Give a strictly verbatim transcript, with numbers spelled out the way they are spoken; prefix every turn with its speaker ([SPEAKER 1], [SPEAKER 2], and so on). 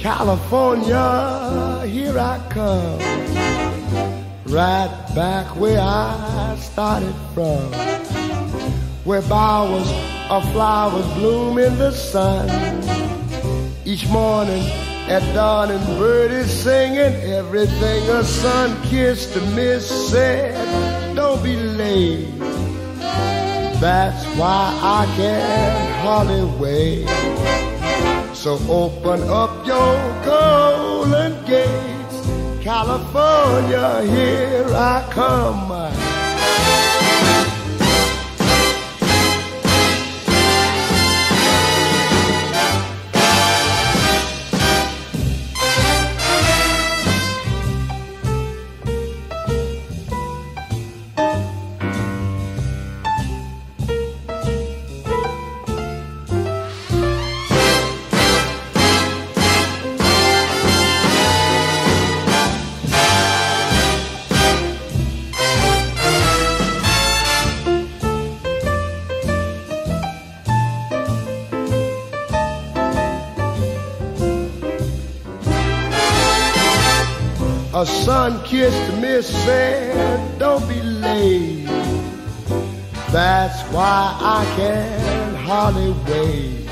[SPEAKER 1] California, here I come, right back where I started from, where bowers of flowers bloom in the sun. Each morning at dawn and birdies singing, everything a sun-kissed miss said, don't be late. That's why I can't hardly wait. So open up your golden gates, California, here I come. A sun-kissed miss said, don't be late. That's why I can't hardly wait.